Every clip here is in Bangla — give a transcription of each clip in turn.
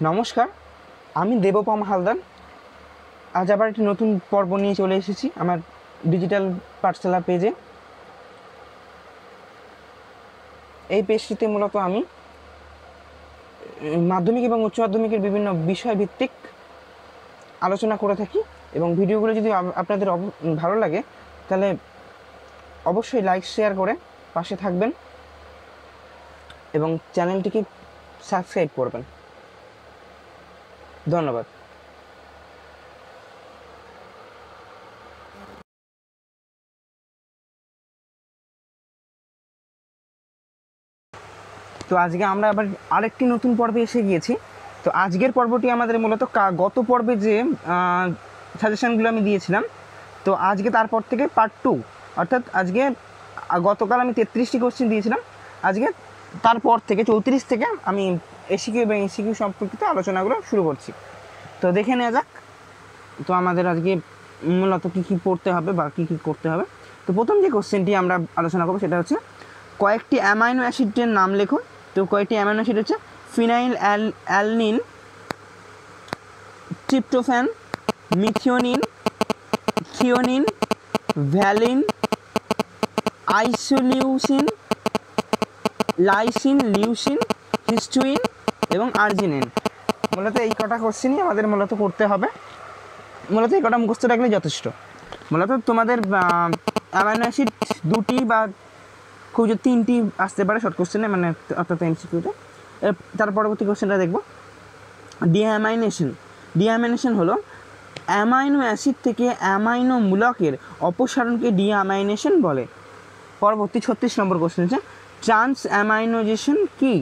নমস্কার, আমি দেবপম হালদার। আজ আবার একটি নতুন পর্ব নিয়ে চলে এসেছি আমার ডিজিটাল পাঠশালা পেজে। এই পেজটিতে মূলত আমি মাধ্যমিক এবং উচ্চ মাধ্যমিকের বিভিন্ন বিষয়ভিত্তিক আলোচনা করে থাকি, এবং ভিডিওগুলো যদি আপনাদের ভালো লাগে তাহলে অবশ্যই লাইক শেয়ার করে পাশে থাকবেন এবং চ্যানেলটিকে সাবস্ক্রাইব করবেন। ধন্যবাদ। তো আজকে আমরা আবার আরেকটি নতুন পর্বে এসে গিয়েছি। তো আজকের পর্বটি আমাদের মূলত গত পর্বে যে সাজেশানগুলো আমি দিয়েছিলাম, তো আজকে তারপর থেকে পার্ট 2, অর্থাৎ আজকে গতকাল আমি 33টি কোশ্চেন দিয়েছিলাম, আজকে তারপর থেকে 34 থেকে আমি এসিকিউ এবং এসিকিউ সম্পর্কিত আলোচনাগুলো শুরু করছি। তো দেখে নেওয়া যাক তো আমাদের আজকে মূলত কী কী পড়তে হবে বা কী কী করতে হবে। তো প্রথম যে কোশ্চেনটি আমরা আলোচনা করবো সেটা হচ্ছে কয়েকটি অ্যামাইনো অ্যাসিডের নাম লেখো। তো কয়েকটি অ্যামাইনো অ্যাসিড হচ্ছে phenylalanine, tryptophan, methionine, threonine, valine, isoleucine, lysine, leucine, histidine এবং আর্জিনিন। মূলত এই কটা কোশ্চেনই আমাদের মূলত করতে হবে। মূলত এই কটা মুখস্থ রাখলে যথেষ্ট। মূলত তোমাদের অ্যামাইনো অ্যাসিড 2টি বা খুব যে 3টি আসতে পারে শর্ট কোশ্চেনে, মানে অর্থাৎ এমসিকিউতে। তার পরবর্তী কোশ্চেনটা দেখব ডিঅ্যামাইনেশন। ডিঅ্যামাইনেশন হলো অ্যামাইনো অ্যাসিড থেকে অ্যামাইনো মূলকের অপসারণকে ডিঅ্যামাইনেশন বলে। পরবর্তী 36 নম্বর কোশ্চেন হচ্ছে ট্রান্স অ্যামাইনোজেশন কি?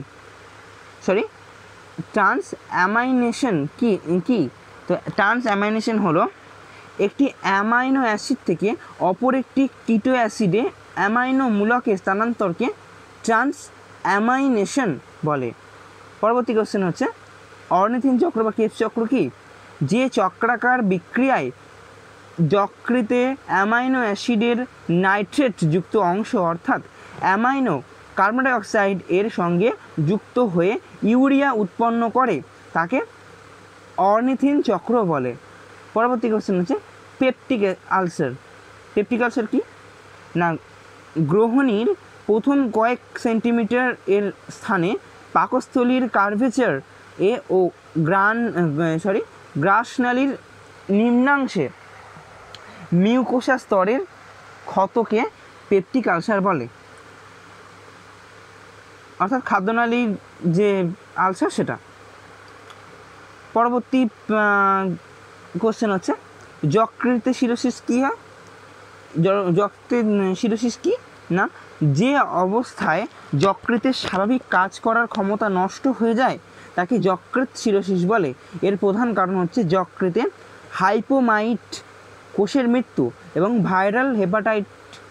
ট্রান্স অ্যামাইনেশন কি? তো ট্রান্স অ্যামাইনেশন হলো একটি অ্যামাইনো অ্যাসিড থেকে অপর একটি কিটো অ্যাসিডে অ্যামাইনো মূলকের স্থানান্তরকে ট্রান্স অ্যামাইনেশন বলে। পরবর্তী কোশ্চেন হচ্ছে অর্নিথিন চক্র বা কেপস চক্র কি? যে চক্রাকার বিক্রিয়ায় যকৃতে অ্যামাইনো অ্যাসিডের নাইট্রেট যুক্ত অংশ অর্থাৎ অ্যামাইনো কার্বন ডাই অক্সাইড এর সঙ্গে যুক্ত হয়ে ইউরিয়া উৎপন্ন করে তাকে অর্নিথিন চক্র বলে। পরবর্তী কোশ্চেন হচ্ছে পেপটিক আলসার। পেপটিক আলসার কি না, গ্রহণীর প্রথম কয়েক সেন্টিমিটার এর স্থানে পাকস্থলীর কার্ভেচার এ ও গ্রাসনালীর নিম্নাংশে মিউকোসা স্তরের ক্ষতকে পেপটিক আলসার বলে, অর্থাৎ খাদ্যনালীর যে আলসার সেটা। পরবর্তী কোশ্চেন হচ্ছে যকৃতে সিরোসিস কী হয়? যকৃতের সিরোসিস কি না, যে অবস্থায় যকৃতের স্বাভাবিক কাজ করার ক্ষমতা নষ্ট হয়ে যায় তাকে যকৃত সিরোসিস বলে। এর প্রধান কারণ হচ্ছে যকৃতে হাইপোমাইট কোষের মৃত্যু এবং ভাইরাল হেপাটাইট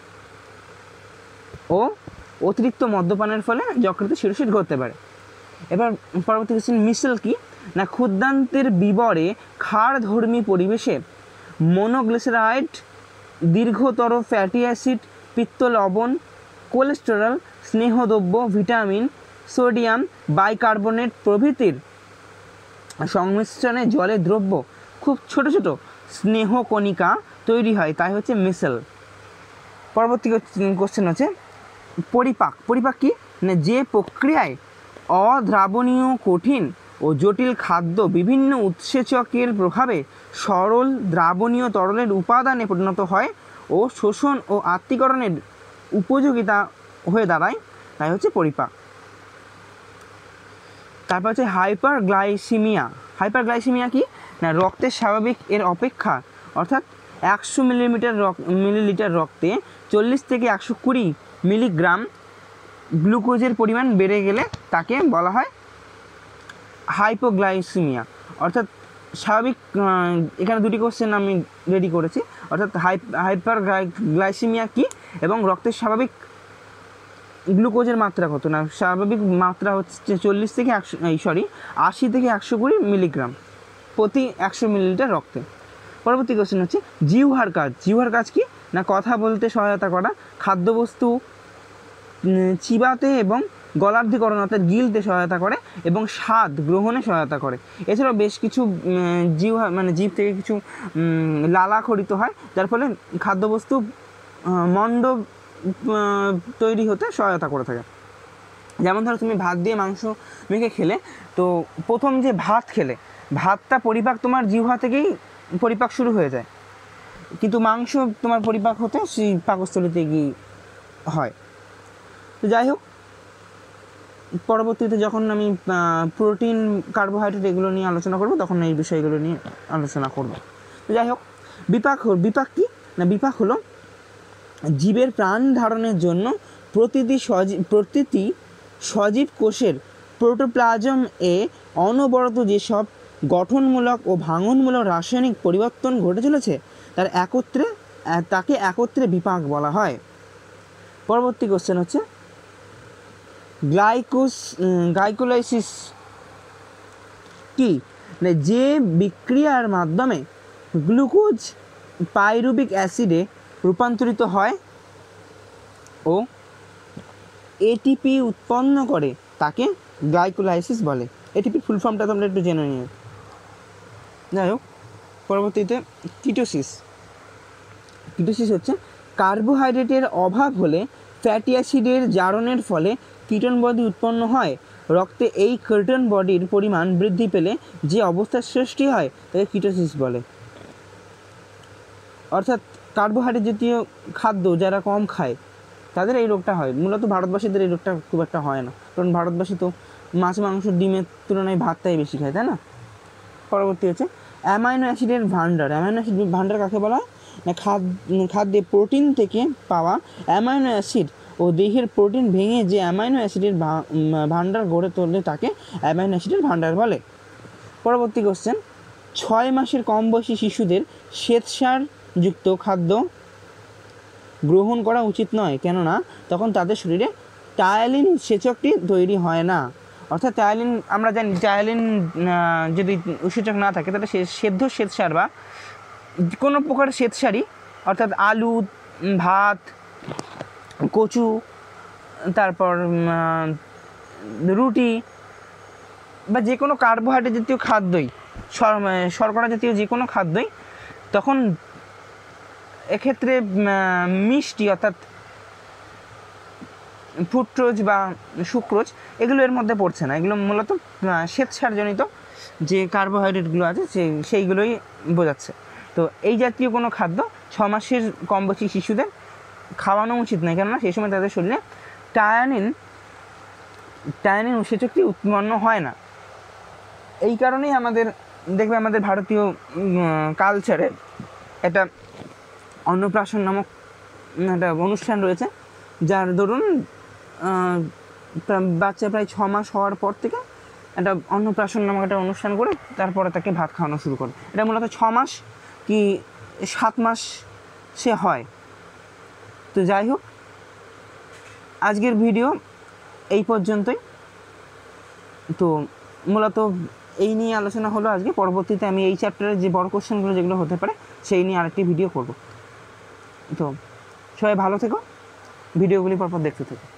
ও অতিরিক্ত মদ্যপানের ফলে যকৃতে সিরোসিস ঘটতে পারে। এবার পরবর্তী কোশ্চেন মিসেল কি না, ক্ষুদ্রান্তের বিবরে ক্ষারধর্মী পরিবেশে মনোগ্লিসারাইড, দীর্ঘতর ফ্যাটি অ্যাসিড, পিত্ত লবণ, কোলেস্টেরল, স্নেহদ্রব্য, ভিটামিন, সোডিয়াম বাইকার্বনেট প্রভৃতির সংমিশ্রণে জলের দ্রব্য খুব ছোট ছোট স্নেহকণিকা তৈরি হয়, তাই হচ্ছে মিসেল। পরবর্তী কোশ্চেন হচ্ছে পরিপাক। পরিপাক কি না, যে প্রক্রিয়ায় অদ্রাবণীয় কঠিন ও জটিল খাদ্য বিভিন্ন উৎসেচকের প্রভাবে সরল দ্রাবণীয় তরলের উপাদানে পরিণত হয় ও শোষণ ও আত্তীকরণের উপযোগিতা হয়ে দাঁড়ায়, তাই হচ্ছে পরিপাক। তারপর হচ্ছে হাইপারগ্লাইসিমিয়া। হাইপারগ্লাইসিমিয়া কি না, রক্তের স্বাভাবিক এর অপেক্ষা অর্থাৎ 100 মিলিলিটার রক্তে 40 থেকে 120 মিলিগ্রাম গ্লুকোজের পরিমাণ বেড়ে গেলে তাকে বলা হয় হাইপোগ্লাইসিমিয়া। অর্থাৎ স্বাভাবিক, এখানে 2টি কোশ্চেন আমি রেডি করেছি, অর্থাৎ হাইপারগ্লাইসিমিয়া কি এবং রক্তের স্বাভাবিক গ্লুকোজের মাত্রা কত না, স্বাভাবিক মাত্রা হচ্ছে 40 থেকে 80 থেকে 120 মিলিগ্রাম প্রতি 100 মিলিলিটার রক্তে। পরবর্তী কোশ্চেন হচ্ছে জিহ্বার কাজ। জিহ্বার কাজ কি না, কথা বলতে সহায়তা করা, খাদ্যবস্তু চিবাতে এবং গলার্ধীকরণ অর্থাৎ গিলতে সহায়তা করে এবং স্বাদ গ্রহণে সহায়তা করে। এছাড়াও বেশ কিছু জীব থেকে কিছু লালা খরিত হয়, যার ফলে খাদ্যবস্তু মন্ড তৈরি হতে সহায়তা করে থাকে। যেমন ধরো তুমি ভাত দিয়ে মাংস মেখে খেলে, তো প্রথম যে ভাত খেলে ভাতটা পরিপাক তোমার জিহ্বা থেকেই পরিপাক শুরু হয়ে যায়, কিন্তু মাংস তোমার পরিপাক হতে সেই পাকস্থলীতে গিয়ে হয়। তো যাই হোক, পরবর্তীতে যখন আমি প্রোটিন কার্বোহাইড্রেট এগুলো নিয়ে আলোচনা করব তখন এই বিষয়গুলো নিয়ে আলোচনা করব। তো যাই হোক, বিপাক কি না, বিপাক হলো জীবের প্রাণ ধারণের জন্য প্রতিটি সজীব কোষের প্রোটোপ্লাজম এ অনবরত যেসব গঠনমূলক ও ভাঙনমূলক রাসায়নিক পরিবর্তন ঘটে চলেছে তাকে একত্রে বিপাক বলা হয়। পরবর্তী কোশ্চেন হচ্ছে গ্লাইকোলাইসিস কি? যে বিক্রিয়ার মাধ্যমে গ্লুকোজ পাইরুবিক অ্যাসিডে রূপান্তরিত হয় ও এটিপি উৎপন্ন করে তাকে গ্লাইকোলাইসিস বলে। এটিপির ফুল ফর্মটা তোমরা একটু জেনে নিও। যাই হোক, পরবর্তীতে কিটোসিস হচ্ছে কার্বোহাইড্রেটের অভাব হলে ফ্যাটি অ্যাসিডের জারণের ফলে কিটোন বডি উৎপন্ন হয়। রক্তে এই কিটোন বডির পরিমাণ বৃদ্ধি পেলে যে অবস্থার সৃষ্টি হয় তাকে কিটোসিস বলে। অর্থাৎ কার্বোহাইড্রেট জাতীয় খাদ্য যারা কম খায় তাদের এই রোগটা হয়। মূলত ভারতবাসীদের এই রোগটা খুব একটা হয় না, কারণ ভারতবাসী তো মাছ মাংস ডিমের তুলনায় ভাতটাই বেশি খায়, তাই না? পরবর্তী হচ্ছে অ্যামাইনো অ্যাসিডের ভাণ্ডার। অ্যামাইনো অ্যাসিড ভাণ্ডার কাকে বলা হয় না, খাদ্যে প্রোটিন থেকে পাওয়া অ্যামাইনো অ্যাসিড ও দেহের প্রোটিন ভেঙে যে অ্যামাইনো অ্যাসিডের ভাণ্ডার গড়ে তোলে তাকে অ্যামাইনো অ্যাসিডের ভাণ্ডার বলে। পরবর্তী কোশ্চেন, 6 মাসের কম বয়সী শিশুদের শ্বেতসারযুক্ত খাদ্য গ্রহণ করা উচিত নয়, কেননা তখন তাদের শরীরে টায়ালিন উৎসেচকটি তৈরি হয় না। অর্থাৎ টায়ালিন, আমরা জানি টায়ালিন যদি উৎসেচক না থাকে তাহলে সেদ্ধ শ্বেতসার বা কোনো প্রকার শ্বেতসারই, অর্থাৎ আলু, ভাত, কচু, তারপর রুটি বা যে কোনো কার্বোহাইড্রেট জাতীয় খাদ্যই, শর্করা জাতীয় যে কোনো খাদ্যই তখন এক্ষেত্রে মিষ্টি অর্থাৎ ফ্রুক্টোজ বা সুক্রোজ এগুলো এর মধ্যে পড়ছে না। এগুলো মূলত শ্বেতসারজনিত যে কার্বোহাইড্রেটগুলো আছে সেইগুলোই বোঝাচ্ছে। তো এই জাতীয় কোনো খাদ্য 6 মাসের কম বয়সী শিশুদের খাওয়ানো উচিত নয়, কেননা সেই সময় তাদের শরীরে টায়ানিন উৎসেচকটি উৎপন্ন হয় না। এই কারণেই আমাদের ভারতীয় কালচারে একটা অন্নপ্রাশন নামক একটা অনুষ্ঠান রয়েছে, যার দরুন বাচ্চা প্রায় 6 মাস হওয়ার পর থেকে একটা অন্নপ্রাশন নামক একটা অনুষ্ঠান করে তারপরে তাকে ভাত খাওয়ানো শুরু করে। এটা মূলত 6 মাস কি 7 মাস সে হয়। তো যাই হোক, আজকের ভিডিও এই পর্যন্তই। তো মূলত এই নিয়ে আলোচনা হলো আজকে। পরবর্তীতে আমি এই চ্যাপ্টারের যে বড় কোশ্চেনগুলো যেগুলো হতে পারে সেই নিয়ে আরেকটি ভিডিও করব। তো সবাই ভালো থেকো, ভিডিওগুলি পরপর দেখতে থেকো।